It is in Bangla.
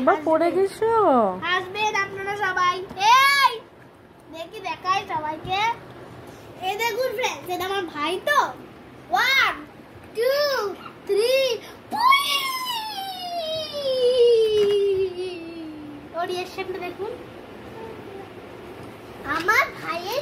আবার পড়ে গেছো? হাসবেন আপনারা সবাই। এই দেখি দেখাই সবাইকে। এই দেখুন फ्रेंड्स, এটা আমার ভাই তো। 1 2 3 ওর রিঅ্যাকশনটা দেখুন। আমার ভাইয়ের